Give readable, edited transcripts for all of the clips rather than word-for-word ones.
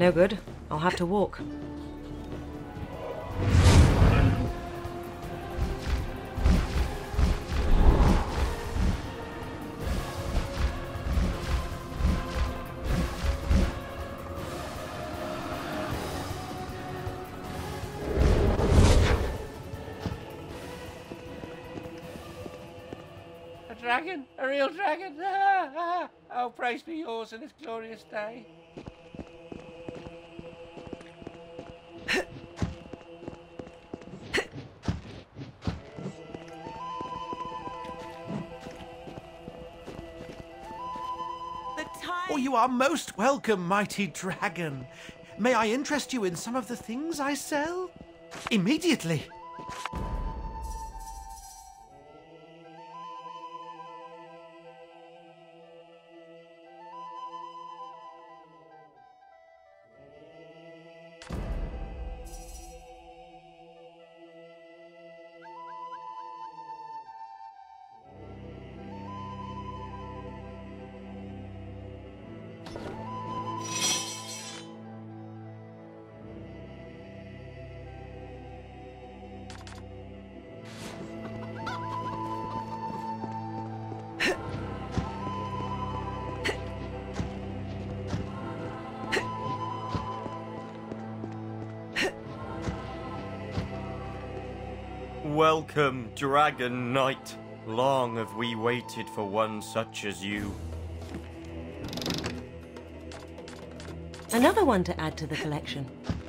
No good. I'll have to walk. A dragon! A real dragon! Ah, ah. Oh, praise be yours on this glorious day. Oh, you are most welcome, mighty dragon. May I interest you in some of the things I sell? Immediately. Welcome, Dragon Knight. Long have we waited for one such as you. Another one to add to the collection.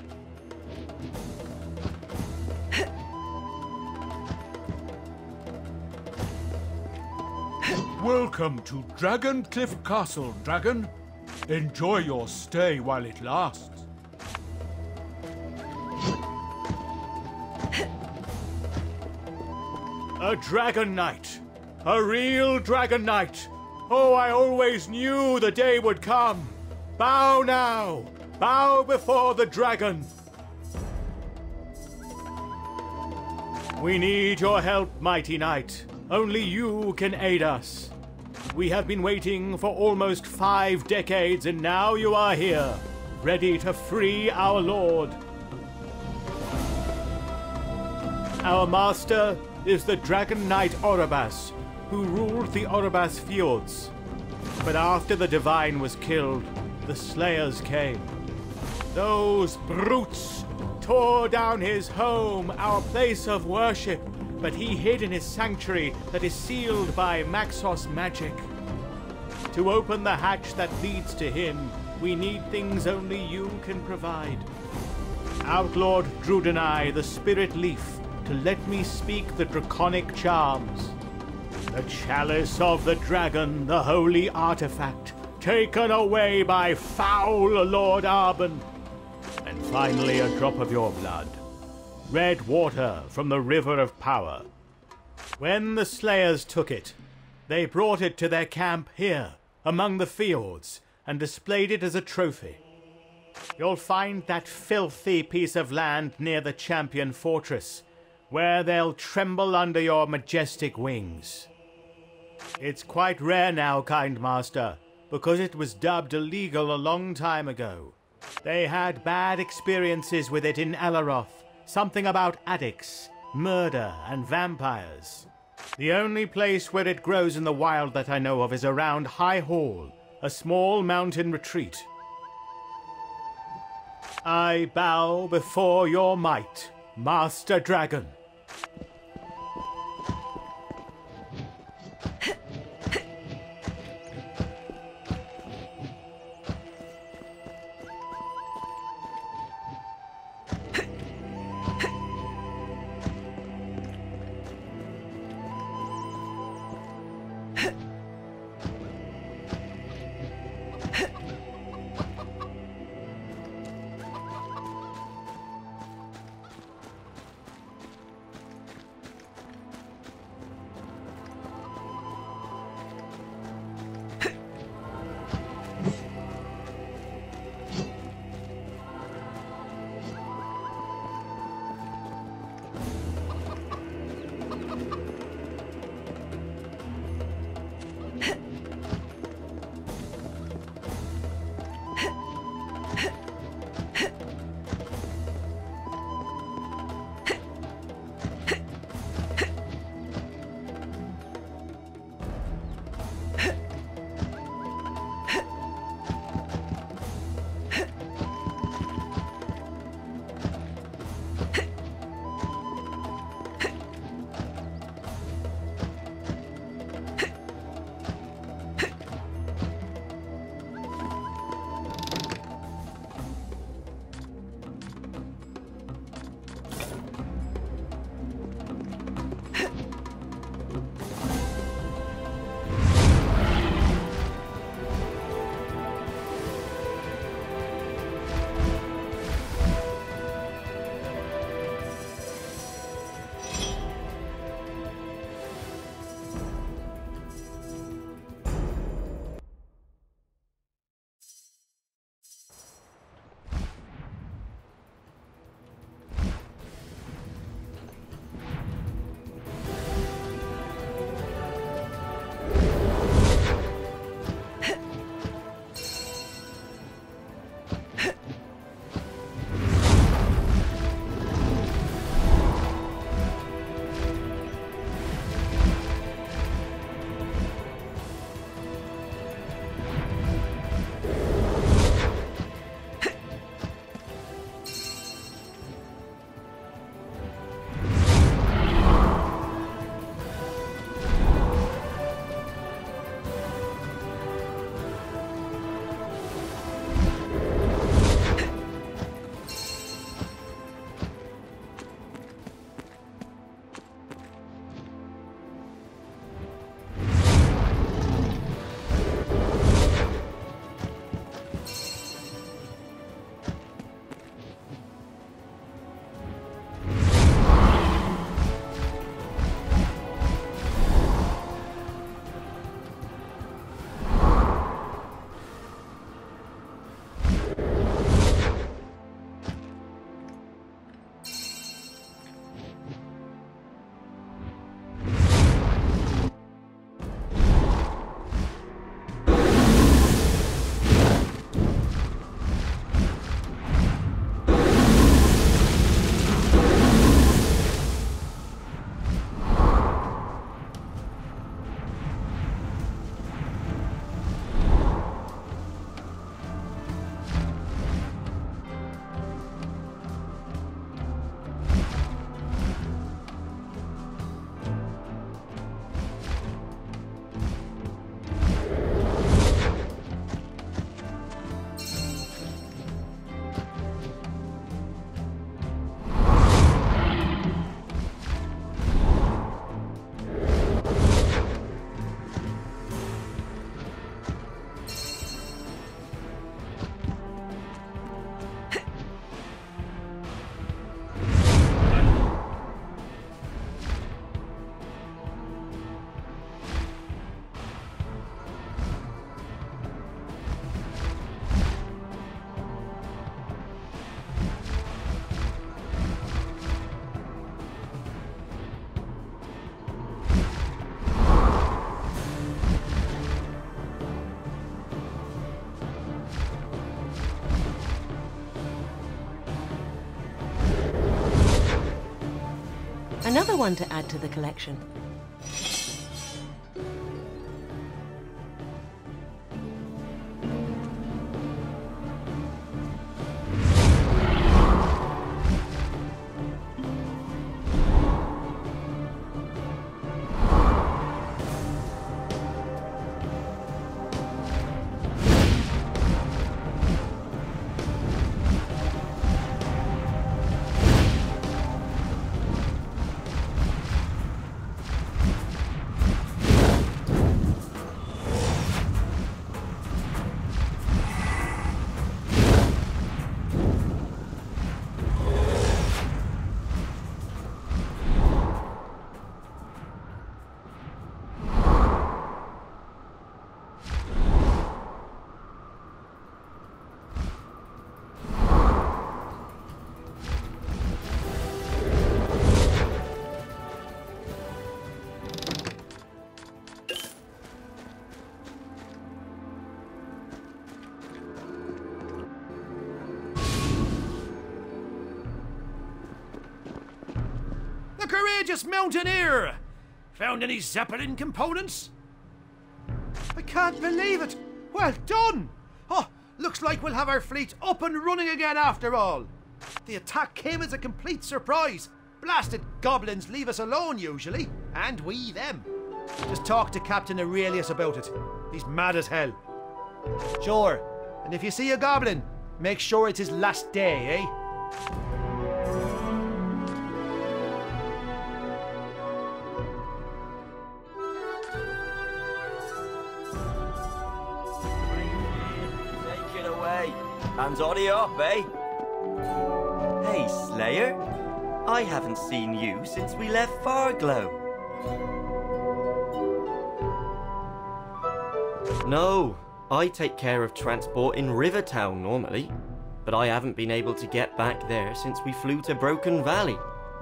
Welcome to Dragoncliff Castle, Dragon. Enjoy your stay while it lasts. A Dragon Knight. A real Dragon Knight. Oh, I always knew the day would come. Bow now. Bow before the dragon. We need your help, mighty knight. Only you can aid us. We have been waiting for almost 5 decades, and now you are here, ready to free our lord. Our master is the Dragon Knight Orobas, who ruled the Orobas Fjords. But after the Divine was killed, the Slayers came. Those brutes tore down his home, our place of worship, but he hid in his sanctuary that is sealed by Maxos magic. To open the hatch that leads to him, we need things only you can provide. Outlord Drudenai, the Spirit Leaf, to let me speak the draconic charms. The Chalice of the Dragon, the holy artifact, taken away by foul Lord Arben. And finally a drop of your blood. Red water from the River of Power. When the Slayers took it, they brought it to their camp here, among the fjords, and displayed it as a trophy. You'll find that filthy piece of land near the Champion Fortress, where they'll tremble under your majestic wings. It's quite rare now, kind master, because it was dubbed illegal a long time ago. They had bad experiences with it in Alaroth, something about addicts, murder, and vampires. The only place where it grows in the wild that I know of is around High Hall, a small mountain retreat. I bow before your might, Master Dragon. Another one to add to the collection. The courageous mountaineer! Found any Zeppelin components? I can't believe it! Well done! Oh, looks like we'll have our fleet up and running again after all. The attack came as a complete surprise. Blasted goblins leave us alone usually, and we them. Just talk to Captain Aurelius about it. He's mad as hell. Sure, and if you see a goblin, make sure it's his last day, eh? Take it away. Hands on it up, eh? Hey, Slayer. I haven't seen you since we left Farglow. No, I take care of transport in Rivertown normally, but I haven't been able to get back there since we flew to Broken Valley.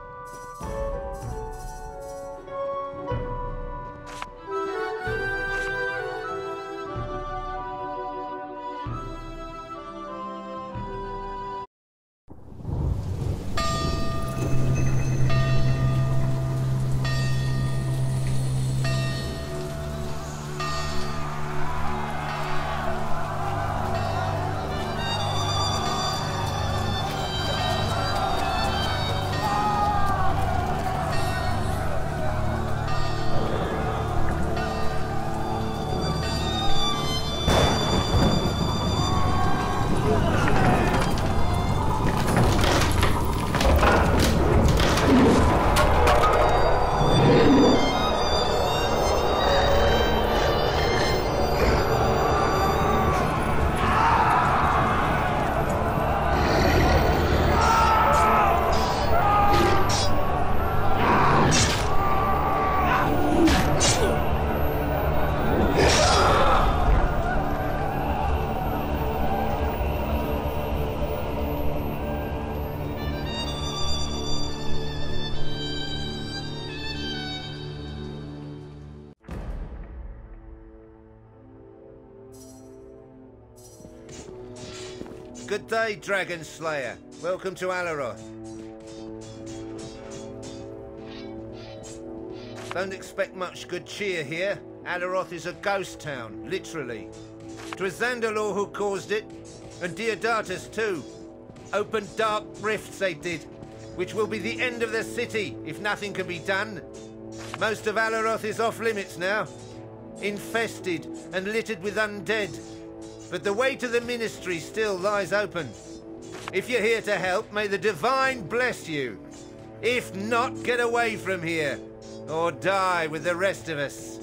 Good day, Dragon Slayer. Welcome to Alaroth. Don't expect much good cheer here. Alaroth is a ghost town, literally. 'Twas Zandalor who caused it, and Deodatus too. Opened dark rifts they did, which will be the end of the city if nothing can be done. Most of Alaroth is off limits now, infested and littered with undead. But the way to the Ministry still lies open. If you're here to help, may the Divine bless you. If not, get away from here, or die with the rest of us.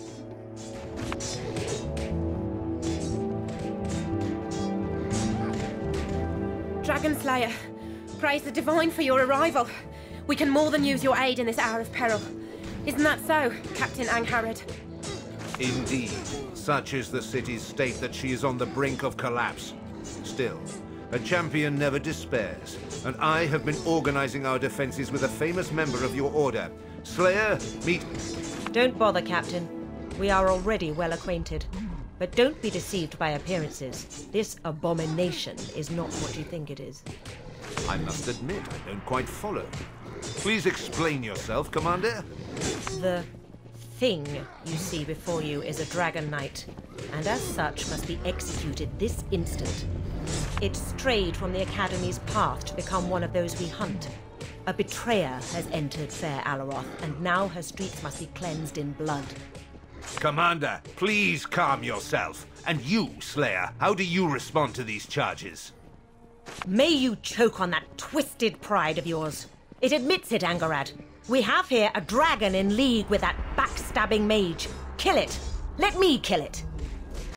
Dragon Slayer, praise the Divine for your arrival. We can more than use your aid in this hour of peril. Isn't that so, Captain Angharad? Indeed. Such is the city's state that she is on the brink of collapse. Still, a champion never despairs, and I have been organizing our defenses with a famous member of your order. Slayer, meet... Don't bother, Captain. We are already well acquainted. But don't be deceived by appearances. This abomination is not what you think it is. I must admit, I don't quite follow. Please explain yourself, Commander. The thing you see before you is a Dragon Knight, and as such must be executed this instant. It strayed from the Academy's path to become one of those we hunt. A betrayer has entered fair Alaroth, and now her streets must be cleansed in blood. Commander, please calm yourself. And you, Slayer, how do you respond to these charges? May you choke on that twisted pride of yours. It admits it, Angarad. We have here a dragon in league with that backstabbing mage. Kill it. Let me kill it.